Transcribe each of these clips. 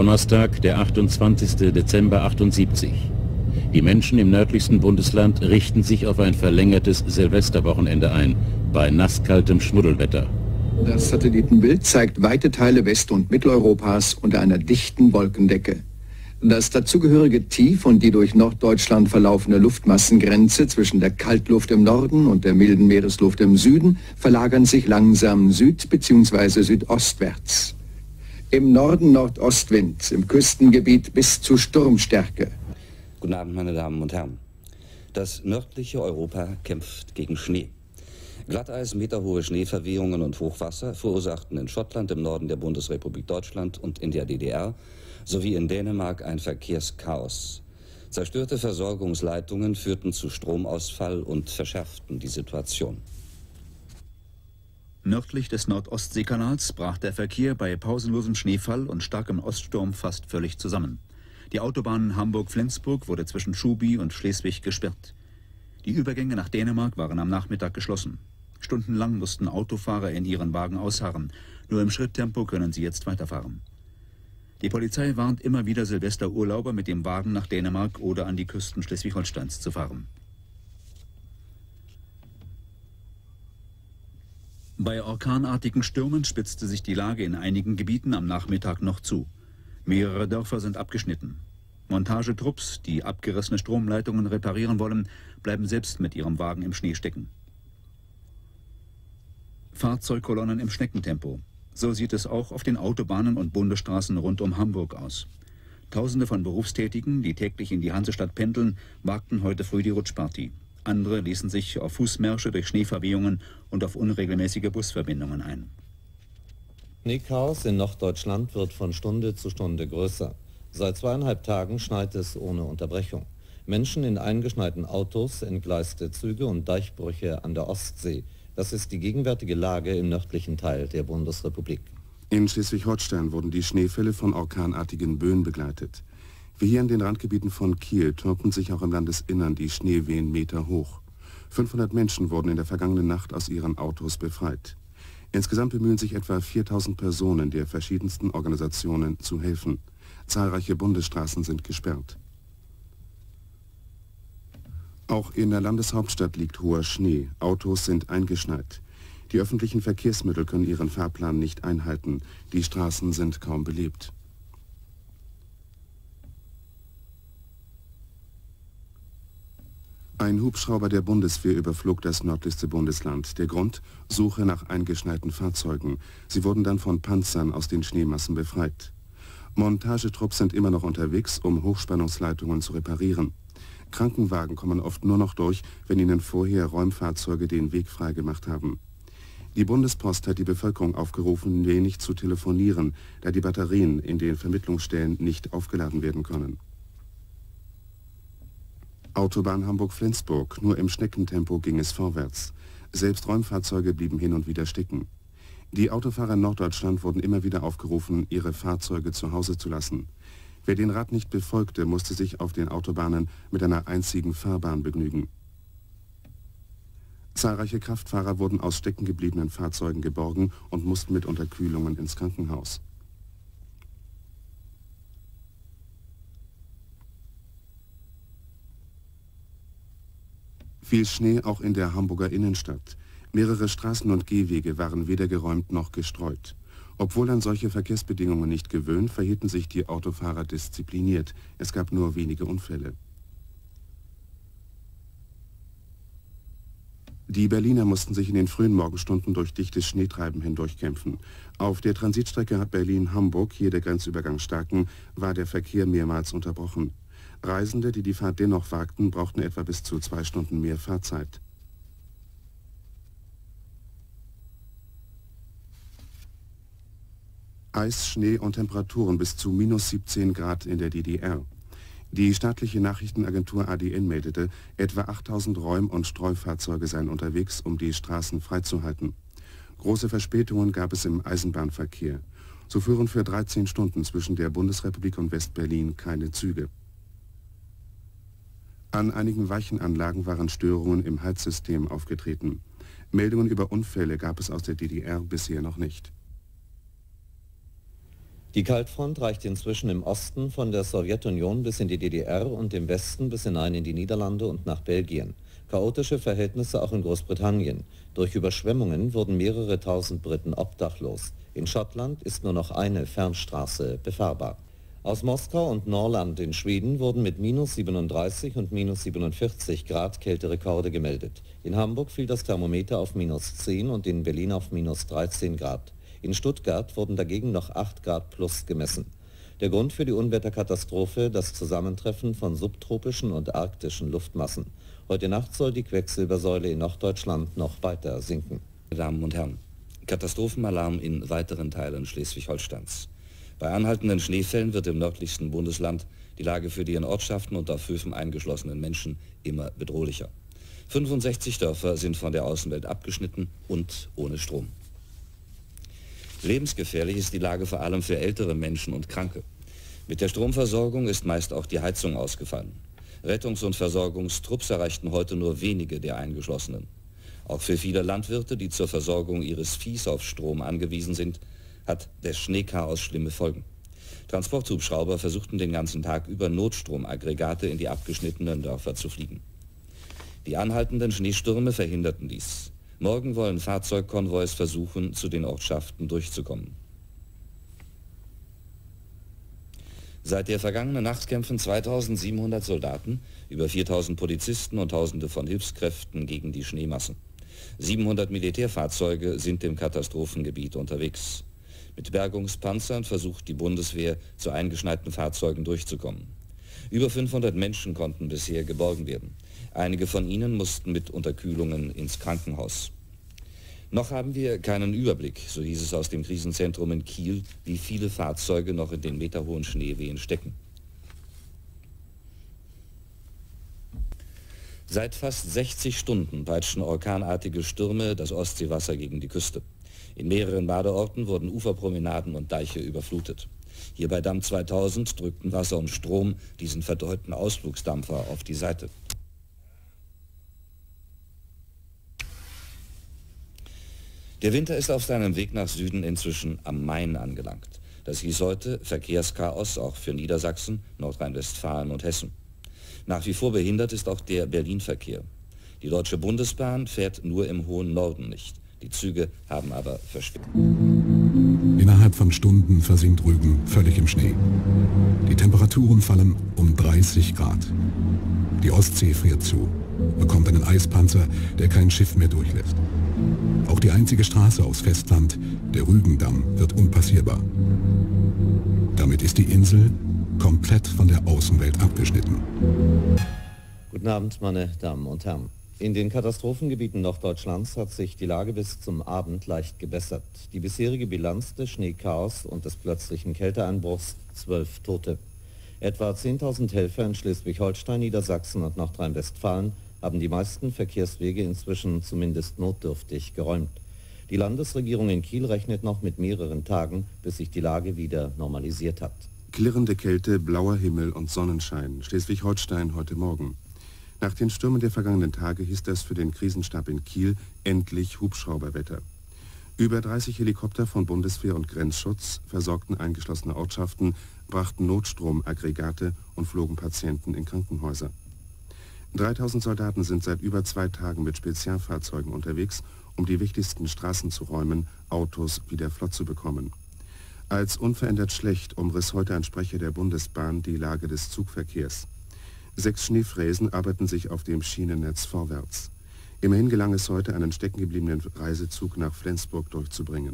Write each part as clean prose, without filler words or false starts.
Donnerstag, der 28. Dezember 78. Die Menschen im nördlichsten Bundesland richten sich auf ein verlängertes Silvesterwochenende ein, bei nasskaltem Schmuddelwetter. Das Satellitenbild zeigt weite Teile West- und Mitteleuropas unter einer dichten Wolkendecke. Das dazugehörige Tief und die durch Norddeutschland verlaufende Luftmassengrenze zwischen der Kaltluft im Norden und der milden Meeresluft im Süden verlagern sich langsam süd- bzw. südostwärts. Im Norden Nordostwind, im Küstengebiet bis zu Sturmstärke. Guten Abend, meine Damen und Herren. Das nördliche Europa kämpft gegen Schnee. Glatteis, meterhohe Schneeverwehungen und Hochwasser verursachten in Schottland, im Norden der Bundesrepublik Deutschland und in der DDR sowie in Dänemark ein Verkehrschaos. Zerstörte Versorgungsleitungen führten zu Stromausfall und verschärften die Situation. Nördlich des Nord-Ostsee-Kanals brach der Verkehr bei pausenlosem Schneefall und starkem Oststurm fast völlig zusammen. Die Autobahn Hamburg-Flensburg wurde zwischen Schuby und Schleswig gesperrt. Die Übergänge nach Dänemark waren am Nachmittag geschlossen. Stundenlang mussten Autofahrer in ihren Wagen ausharren. Nur im Schritttempo können sie jetzt weiterfahren. Die Polizei warnt immer wieder Silvesterurlauber, mit dem Wagen nach Dänemark oder an die Küsten Schleswig-Holsteins zu fahren. Bei orkanartigen Stürmen spitzte sich die Lage in einigen Gebieten am Nachmittag noch zu. Mehrere Dörfer sind abgeschnitten. Montagetrupps, die abgerissene Stromleitungen reparieren wollen, bleiben selbst mit ihrem Wagen im Schnee stecken. Fahrzeugkolonnen im Schneckentempo. So sieht es auch auf den Autobahnen und Bundesstraßen rund um Hamburg aus. Tausende von Berufstätigen, die täglich in die Hansestadt pendeln, wagten heute früh die Rutschparty. Andere ließen sich auf Fußmärsche durch Schneeverwehungen und auf unregelmäßige Busverbindungen ein. Schneechaos in Norddeutschland wird von Stunde zu Stunde größer. Seit 2,5 Tagen schneit es ohne Unterbrechung. Menschen in eingeschneiten Autos, entgleiste Züge und Deichbrüche an der Ostsee. Das ist die gegenwärtige Lage im nördlichen Teil der Bundesrepublik. In Schleswig-Holstein wurden die Schneefälle von orkanartigen Böen begleitet. Wie hier in den Randgebieten von Kiel türmten sich auch im Landesinnern die Schneewehen meterhoch. 500 Menschen wurden in der vergangenen Nacht aus ihren Autos befreit. Insgesamt bemühen sich etwa 4000 Personen der verschiedensten Organisationen zu helfen. Zahlreiche Bundesstraßen sind gesperrt. Auch in der Landeshauptstadt liegt hoher Schnee. Autos sind eingeschneit. Die öffentlichen Verkehrsmittel können ihren Fahrplan nicht einhalten. Die Straßen sind kaum belebt. Ein Hubschrauber der Bundeswehr überflog das nördlichste Bundesland. Der Grund? Suche nach eingeschneiten Fahrzeugen. Sie wurden dann von Panzern aus den Schneemassen befreit. Montagetrupps sind immer noch unterwegs, um Hochspannungsleitungen zu reparieren. Krankenwagen kommen oft nur noch durch, wenn ihnen vorher Räumfahrzeuge den Weg freigemacht haben. Die Bundespost hat die Bevölkerung aufgerufen, wenig zu telefonieren, da die Batterien in den Vermittlungsstellen nicht aufgeladen werden können. Autobahn Hamburg-Flensburg, nur im Schneckentempo ging es vorwärts. Selbst Räumfahrzeuge blieben hin und wieder stecken. Die Autofahrer in Norddeutschland wurden immer wieder aufgerufen, ihre Fahrzeuge zu Hause zu lassen. Wer den Rat nicht befolgte, musste sich auf den Autobahnen mit einer einzigen Fahrbahn begnügen. Zahlreiche Kraftfahrer wurden aus steckengebliebenen Fahrzeugen geborgen und mussten mit Unterkühlungen ins Krankenhaus. Viel Schnee auch in der Hamburger Innenstadt. Mehrere Straßen und Gehwege waren weder geräumt noch gestreut. Obwohl an solche Verkehrsbedingungen nicht gewöhnt, verhielten sich die Autofahrer diszipliniert. Es gab nur wenige Unfälle. Die Berliner mussten sich in den frühen Morgenstunden durch dichtes Schneetreiben hindurchkämpfen. Auf der Transitstrecke Berlin-Hamburg, hier der Grenzübergang Starken, war der Verkehr mehrmals unterbrochen. Reisende, die die Fahrt dennoch wagten, brauchten etwa bis zu 2 Stunden mehr Fahrzeit. Eis, Schnee und Temperaturen bis zu -17 Grad in der DDR. Die staatliche Nachrichtenagentur ADN meldete, etwa 8000 Räum- und Streufahrzeuge seien unterwegs, um die Straßen freizuhalten. Große Verspätungen gab es im Eisenbahnverkehr. So fuhren für 13 Stunden zwischen der Bundesrepublik und West-Berlin keine Züge. An einigen Weichenanlagen waren Störungen im Heizsystem aufgetreten. Meldungen über Unfälle gab es aus der DDR bisher noch nicht. Die Kaltfront reicht inzwischen im Osten von der Sowjetunion bis in die DDR und im Westen bis hinein in die Niederlande und nach Belgien. Chaotische Verhältnisse auch in Großbritannien. Durch Überschwemmungen wurden mehrere tausend Briten obdachlos. In Schottland ist nur noch eine Fernstraße befahrbar. Aus Moskau und Norrland in Schweden wurden mit -37 und -47 Grad Kälterekorde gemeldet. In Hamburg fiel das Thermometer auf -10 und in Berlin auf -13 Grad. In Stuttgart wurden dagegen noch 8 Grad plus gemessen. Der Grund für die Unwetterkatastrophe, das Zusammentreffen von subtropischen und arktischen Luftmassen. Heute Nacht soll die Quecksilbersäule in Norddeutschland noch weiter sinken. Meine Damen und Herren, Katastrophenalarm in weiteren Teilen Schleswig-Holsteins. Bei anhaltenden Schneefällen wird im nördlichsten Bundesland die Lage für die in Ortschaften und auf Höfen eingeschlossenen Menschen immer bedrohlicher. 65 Dörfer sind von der Außenwelt abgeschnitten und ohne Strom. Lebensgefährlich ist die Lage vor allem für ältere Menschen und Kranke. Mit der Stromversorgung ist meist auch die Heizung ausgefallen. Rettungs- und Versorgungstrupps erreichten heute nur wenige der Eingeschlossenen. Auch für viele Landwirte, die zur Versorgung ihres Viehs auf Strom angewiesen sind, hat das Schneechaos schlimme Folgen. Transporthubschrauber versuchten den ganzen Tag über Notstromaggregate in die abgeschnittenen Dörfer zu fliegen. Die anhaltenden Schneestürme verhinderten dies. Morgen wollen Fahrzeugkonvois versuchen, zu den Ortschaften durchzukommen. Seit der vergangenen Nacht kämpfen 2700 Soldaten, über 4000 Polizisten und Tausende von Hilfskräften gegen die Schneemassen. 700 Militärfahrzeuge sind im Katastrophengebiet unterwegs. Mit Bergungspanzern versucht die Bundeswehr, zu eingeschneiten Fahrzeugen durchzukommen. Über 500 Menschen konnten bisher geborgen werden. Einige von ihnen mussten mit Unterkühlungen ins Krankenhaus. Noch haben wir keinen Überblick, so hieß es aus dem Krisenzentrum in Kiel, wie viele Fahrzeuge noch in den meterhohen Schneewehen stecken. Seit fast 60 Stunden peitschen orkanartige Stürme das Ostseewasser gegen die Küste. In mehreren Badeorten wurden Uferpromenaden und Deiche überflutet. Hier bei Damm 2000 drückten Wasser und Strom diesen verdeuten Ausflugsdampfer auf die Seite. Der Winter ist auf seinem Weg nach Süden inzwischen am Main angelangt. Das hieß heute Verkehrschaos auch für Niedersachsen, Nordrhein-Westfalen und Hessen. Nach wie vor behindert ist auch der Berlin-Verkehr. Die Deutsche Bundesbahn fährt nur im hohen Norden nicht. Die Züge haben aber verschwindet. Innerhalb von Stunden versinkt Rügen völlig im Schnee. Die Temperaturen fallen um 30 Grad. Die Ostsee friert zu, bekommt einen Eispanzer, der kein Schiff mehr durchlässt. Auch die einzige Straße aufs Festland, der Rügendamm, wird unpassierbar. Damit ist die Insel komplett von der Außenwelt abgeschnitten. Guten Abend, meine Damen und Herren. In den Katastrophengebieten Norddeutschlands hat sich die Lage bis zum Abend leicht gebessert. Die bisherige Bilanz des Schneechaos und des plötzlichen Kälteeinbruchs: 12 Tote. Etwa 10.000 Helfer in Schleswig-Holstein, Niedersachsen und Nordrhein-Westfalen haben die meisten Verkehrswege inzwischen zumindest notdürftig geräumt. Die Landesregierung in Kiel rechnet noch mit mehreren Tagen, bis sich die Lage wieder normalisiert hat. Klirrende Kälte, blauer Himmel und Sonnenschein. Schleswig-Holstein heute Morgen. Nach den Stürmen der vergangenen Tage hieß das für den Krisenstab in Kiel endlich Hubschrauberwetter. Über 30 Helikopter von Bundeswehr und Grenzschutz versorgten eingeschlossene Ortschaften, brachten Notstromaggregate und flogen Patienten in Krankenhäuser. 3000 Soldaten sind seit über 2 Tagen mit Spezialfahrzeugen unterwegs, um die wichtigsten Straßen zu räumen, Autos wieder flott zu bekommen. Als unverändert schlecht umriss heute ein Sprecher der Bundesbahn die Lage des Zugverkehrs. 6 Schneefräsen arbeiten sich auf dem Schienennetz vorwärts. Immerhin gelang es heute, einen steckengebliebenen Reisezug nach Flensburg durchzubringen.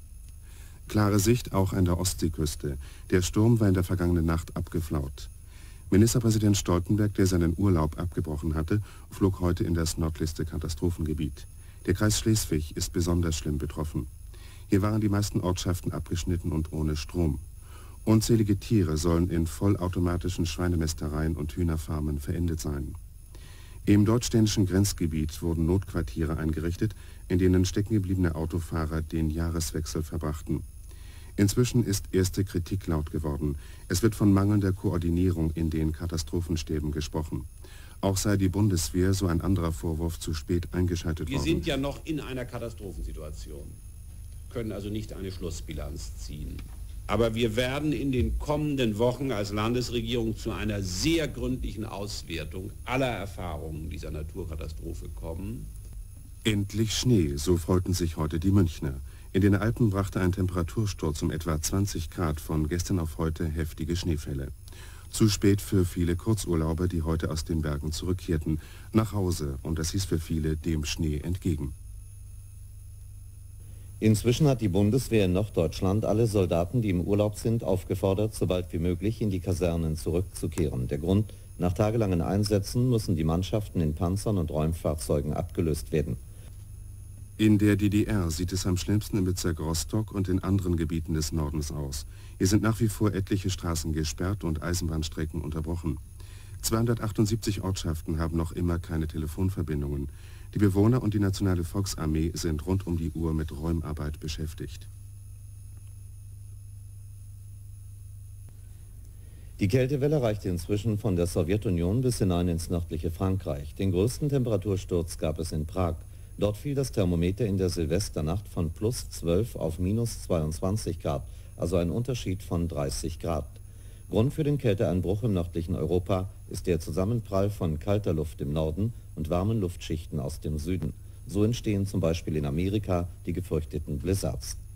Klare Sicht auch an der Ostseeküste. Der Sturm war in der vergangenen Nacht abgeflaut. Ministerpräsident Stoltenberg, der seinen Urlaub abgebrochen hatte, flog heute in das nördlichste Katastrophengebiet. Der Kreis Schleswig ist besonders schlimm betroffen. Hier waren die meisten Ortschaften abgeschnitten und ohne Strom. Unzählige Tiere sollen in vollautomatischen Schweinemästereien und Hühnerfarmen verendet sein. Im deutsch-dänischen Grenzgebiet wurden Notquartiere eingerichtet, in denen steckengebliebene Autofahrer den Jahreswechsel verbrachten. Inzwischen ist erste Kritik laut geworden. Es wird von mangelnder Koordinierung in den Katastrophenstäben gesprochen. Auch sei die Bundeswehr, so ein anderer Vorwurf, zu spät eingeschaltet worden. Wir sind ja noch in einer Katastrophensituation, können also nicht eine Schlussbilanz ziehen. Aber wir werden in den kommenden Wochen als Landesregierung zu einer sehr gründlichen Auswertung aller Erfahrungen dieser Naturkatastrophe kommen. Endlich Schnee, so freuten sich heute die Münchner. In den Alpen brachte ein Temperatursturz um etwa 20 Grad von gestern auf heute heftige Schneefälle. Zu spät für viele Kurzurlauber, die heute aus den Bergen zurückkehrten, nach Hause, und das hieß für viele dem Schnee entgegen. Inzwischen hat die Bundeswehr in Norddeutschland alle Soldaten, die im Urlaub sind, aufgefordert, so bald wie möglich in die Kasernen zurückzukehren. Der Grund: nach tagelangen Einsätzen müssen die Mannschaften in Panzern und Räumfahrzeugen abgelöst werden. In der DDR sieht es am schlimmsten im Bezirk Rostock und in anderen Gebieten des Nordens aus. Hier sind nach wie vor etliche Straßen gesperrt und Eisenbahnstrecken unterbrochen. 278 Ortschaften haben noch immer keine Telefonverbindungen. Die Bewohner und die Nationale Volksarmee sind rund um die Uhr mit Räumarbeit beschäftigt. Die Kältewelle reichte inzwischen von der Sowjetunion bis hinein ins nördliche Frankreich. Den größten Temperatursturz gab es in Prag. Dort fiel das Thermometer in der Silvesternacht von +12 auf -22 Grad, also ein Unterschied von 30 Grad. Grund für den Kälteeinbruch im nördlichen Europa ist der Zusammenprall von kalter Luft im Norden und warmen Luftschichten aus dem Süden. So entstehen zum Beispiel in Amerika die gefürchteten Blizzards.